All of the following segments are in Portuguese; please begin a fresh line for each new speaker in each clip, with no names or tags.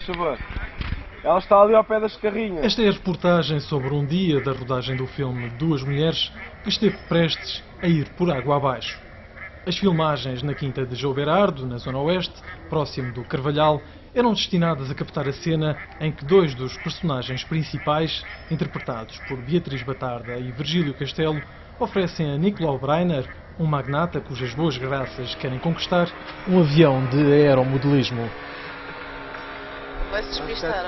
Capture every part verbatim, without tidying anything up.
Ela está ali ao pé das carrinhas.
Esta é a reportagem sobre um dia da rodagem do filme Duas Mulheres, que esteve prestes a ir por água abaixo. As filmagens na quinta de João Berardo, na zona oeste, próximo do Carvalhal, eram destinadas a captar a cena em que dois dos personagens principais, interpretados por Beatriz Batarda e Virgílio Castelo, oferecem a Nicolau Breiner, um magnata cujas boas graças querem conquistar, um avião de aeromodelismo.
Vai-se despistar.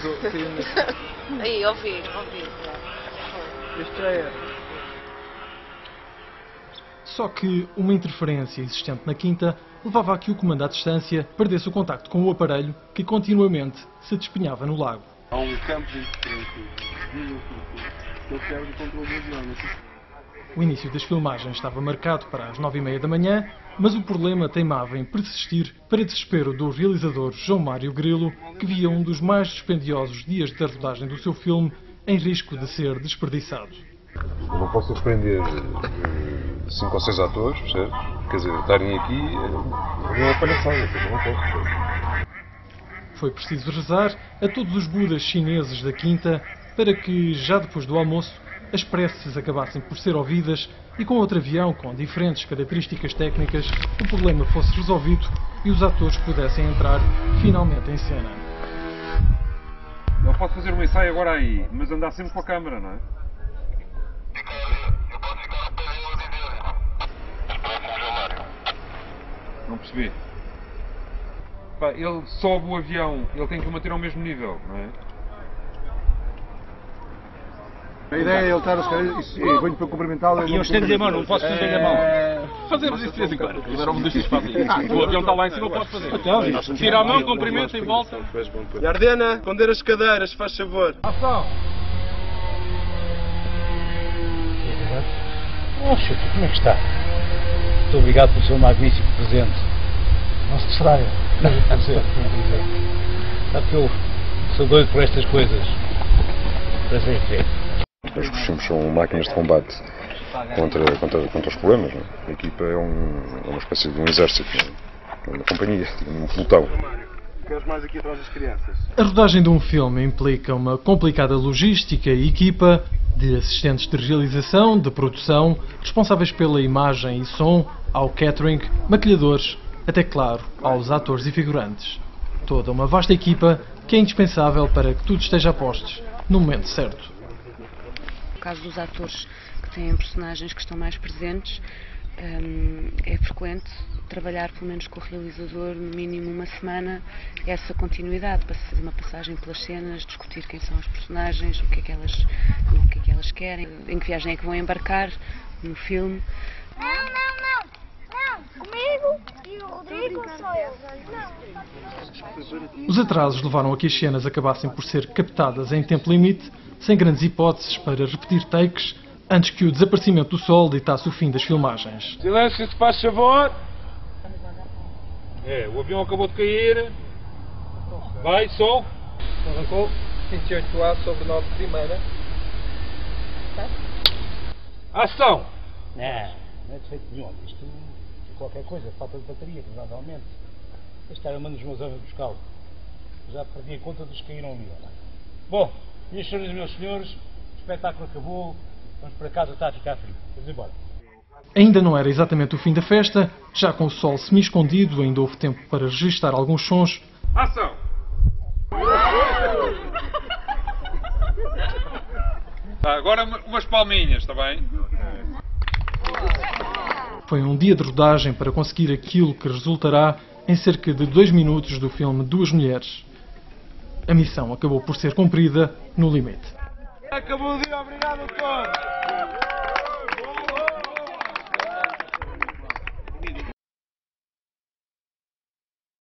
Aí, ouvir, ouvir.
Estreia.
Só que uma interferência existente na quinta levava a que o comando à distância perdesse o contacto com o aparelho que continuamente se despenhava no lago.
Há um campo de interferência que ele serve de controle do avião.
O início das filmagens estava marcado para as nove e meia da manhã, mas o problema teimava em persistir para desespero do realizador João Mário Grilo, que via um dos mais dispendiosos dias da rodagem do seu filme em risco de ser desperdiçado.
Eu não posso surpreender cinco ou seis atores, percebe? Quer dizer, estarem aqui é uma palhaçada, eu não posso.
Foi preciso rezar a todos os budas chineses da quinta para que, já depois do almoço, as preces acabassem por ser ouvidas e com outro avião com diferentes características técnicas o problema fosse resolvido e os atores pudessem entrar finalmente em cena.
Ele pode fazer um ensaio agora aí, mas andar sempre com a câmara, não é? Não percebi. Pá, ele sobe o avião, ele tem que o manter ao mesmo nível, não é?
A ideia é ele estar a escalar e venho para cumprimentá-lo.
E eu estendo a mão, não posso estender a mão. Fazemos isso de vez em quando. Era um dos fazem. O avião está lá em cima, eu posso fazer. Tira a mão, cumprimenta e volta.
Yardena, esconder as cadeiras, faz favor.
Ação!
Oh, Chico, como é que está? Muito obrigado pelo seu magnífico presente. Não se distraia. Sabe que eu sou doido por estas coisas. Prazer em ver.
Os filmes são máquinas de combate contra, contra, contra os problemas. Não é? A equipa é, um, é uma espécie de um exército, não é? Uma companhia, um pelotão.
Queres mais aqui atrás das crianças?
A rodagem de um filme implica uma complicada logística e equipa de assistentes de realização, de produção, responsáveis pela imagem e som, ao catering, maquilhadores, até claro, aos atores e figurantes. Toda uma vasta equipa que é indispensável para que tudo esteja a postos no momento certo.
No caso dos atores que têm personagens que estão mais presentes, hum, é frequente trabalhar pelo menos com o realizador no mínimo uma semana essa continuidade, para fazer uma passagem pelas cenas, discutir quem são as personagens, o que é que elas, o que é que elas querem, em que viagem é que vão embarcar no filme.
Não, não, não, não, comigo e o Rodrigo sou eu. Não.
Os atrasos levaram a que as cenas acabassem por ser captadas em tempo limite, sem grandes hipóteses para repetir takes, antes que o desaparecimento do sol ditasse o fim das filmagens.
Silêncio, se faz favor. É, o avião acabou de cair. Vai, som.
Arrancou vinte e oito A sobre nove primeira.
Ação!
Não, não é defeito nenhum. Isto é qualquer coisa, falta de bateria, provavelmente. Este era uma dos meus anos buscá-lo. Já perdi a conta dos que caíram ali. Bom, minhas senhoras e meus senhores, o espetáculo acabou. Vamos para casa, está a ficar frio. Vamos embora.
Ainda não era exatamente o fim da festa, já com o sol semi-escondido, ainda houve tempo para registrar alguns sons.
Ação! Tá, agora umas palminhas, está bem?
Foi um dia de rodagem para conseguir aquilo que resultará em cerca de dois minutos do filme Duas Mulheres. A missão acabou por ser cumprida no limite.
Acabou o dia, obrigado a todos!